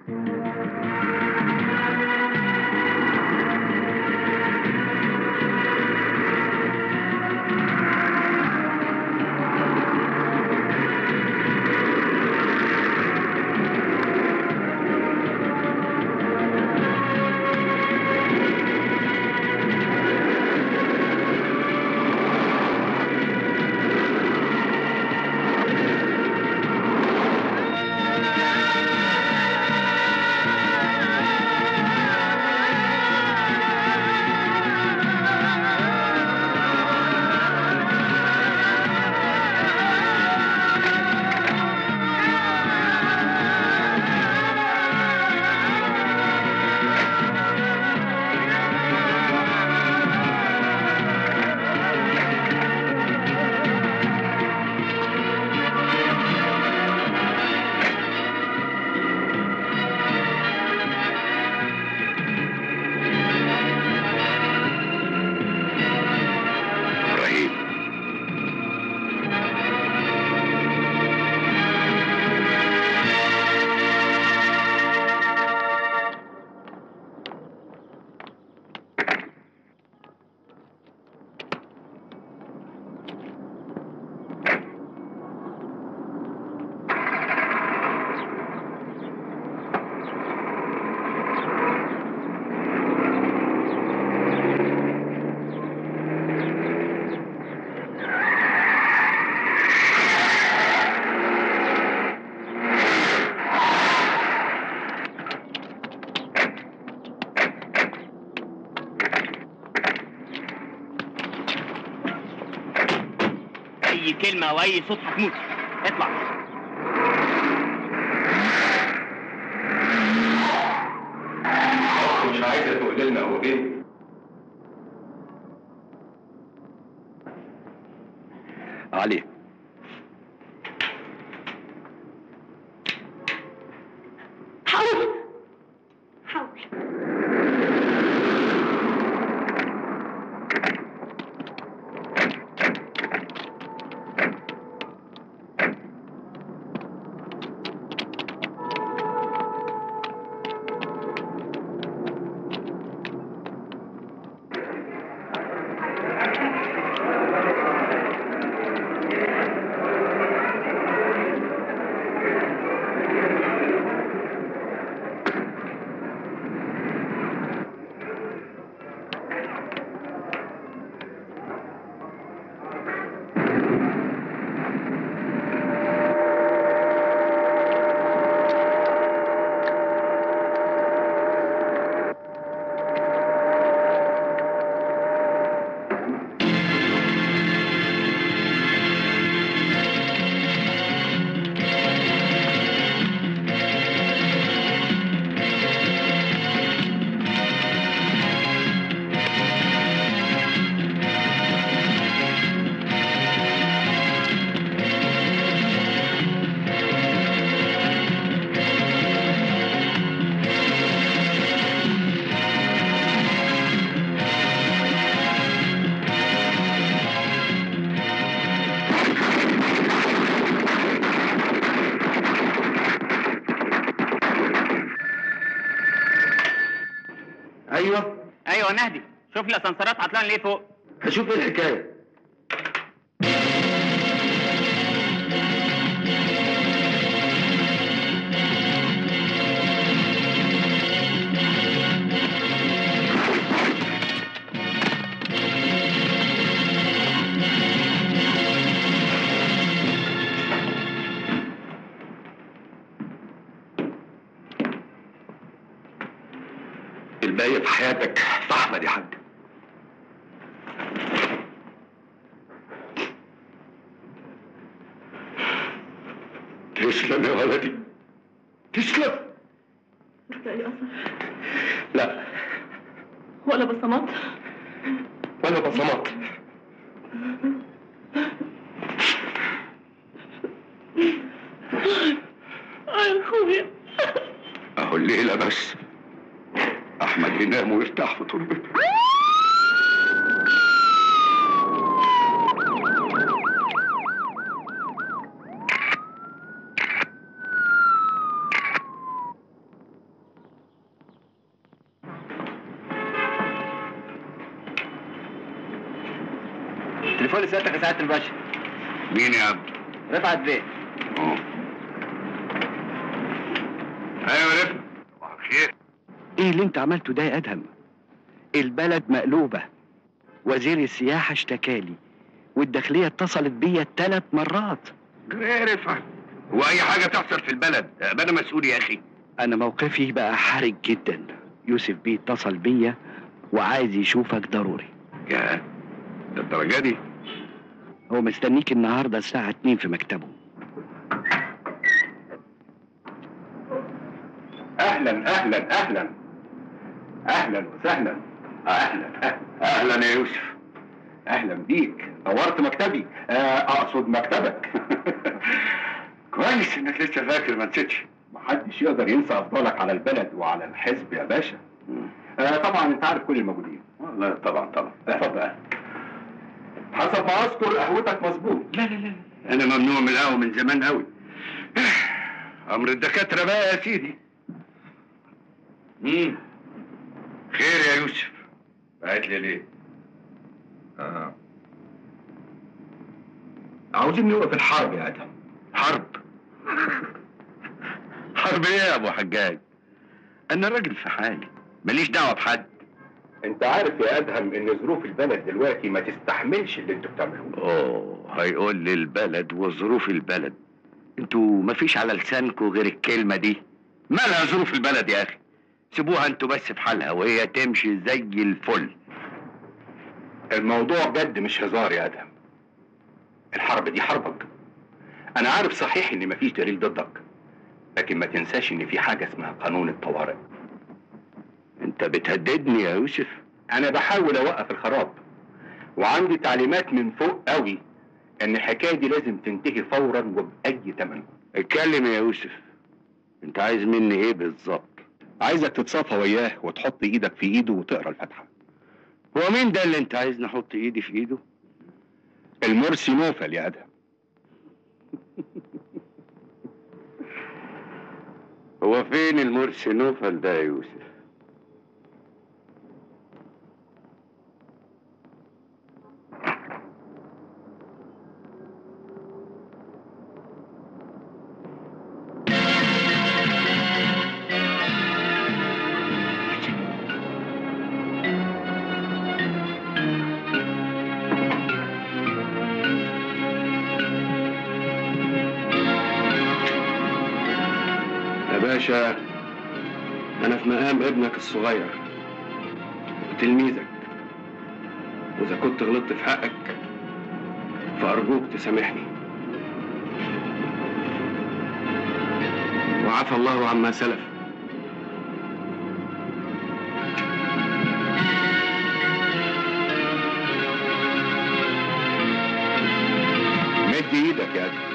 اي كلمه واي صوت هتموت. اطلع. مش عايزه تقول لنا هو فين؟ علي. حاول. ايوه نهدي، شوف لي اسانسيرات عطلان ليه فوق. هشوف ايه الحكايه. الباقي في حياتك في احمد يا حاج. تسلم يا ولدي، تسلم. مش لاقي اثر. لا ولا بصمات. ولا بصمات. يا اخويا اهو الليله بس احمد ينام ويرتاح في تربته. تليفون سيادتك يا سعاده الباشا. مين يا عم؟ رفعت بيه. ايوه رفعت. صباح الخير. ايه اللي انت عملته ده يا ادهم؟ البلد مقلوبة، وزير السياحة اشتكالي والداخلية اتصلت بيا 3 مرات. ايه رفعت؟ هو اي حاجة تحصل في البلد ابقى انا مسؤول يا اخي؟ انا موقفي بقى حرج جدا. يوسف بيه اتصل بيا وعايز يشوفك ضروري. يا الدرجة دي؟ هو مستنيك النهاردة الساعة 2 في مكتبه. اهلا اهلا اهلا اهلا وسهلا. اهلا يا يوسف. اهلا بيك، نورت مكتبي. اقصد مكتبك. كويس انك لسه فاكر، ما نسيتش. محدش يقدر ينسى افضالك على البلد وعلى الحزب يا باشا. طبعا انت عارف كل الموجودين. لا طبعا اتفضل. حسب ما اذكر قهوتك مظبوط. لا انا ممنوع من القهوه من زمان قوي. امر الدكاتره بقى يا سيدي. خير يا يوسف؟ بعت لي ليه؟ عاوزين نوقف الحرب يا ادهم. حرب؟ حرب ايه يا ابو حجاج؟ انا راجل في حالي ماليش دعوه بحد. انت عارف يا ادهم ان ظروف البلد دلوقتي ما تستحملش اللي انتوا بتعملوه. هيقول لي البلد وظروف البلد. انتوا مفيش على لسانكوا غير الكلمه دي. مالها ظروف البلد يا اخي؟ سيبوها انتوا بس في حالها وهي تمشي زي الفل. الموضوع جد مش هزار يا ادهم. الحرب دي حربك. انا عارف صحيح ان مفيش دليل ضدك، لكن ما تنساش ان في حاجه اسمها قانون الطوارئ. انت بتهددني يا يوسف؟ انا بحاول اوقف الخراب، وعندي تعليمات من فوق قوي ان الحكايه دي لازم تنتهي فورا وباي ثمن. اتكلم يا يوسف، انت عايز مني ايه بالظبط؟ عايزك تتصافى وياه وتحط ايدك في ايده وتقرا الفاتحه. هو مين ده اللي انت عايزني احط ايدي في ايده؟ المرسي نوفل يا ادهم. هو فين المرسي نوفل ده يا يوسف؟ باشا، أنا في مقام ابنك الصغير وتلميذك، وإذا كنت غلطت في حقك فأرجوك تسامحني. وعفى الله عما سلف. مد ايدك يا ادهم.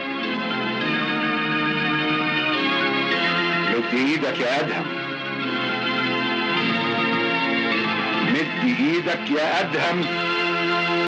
مد ايدك يا ادهم. مد ايدك يا ادهم.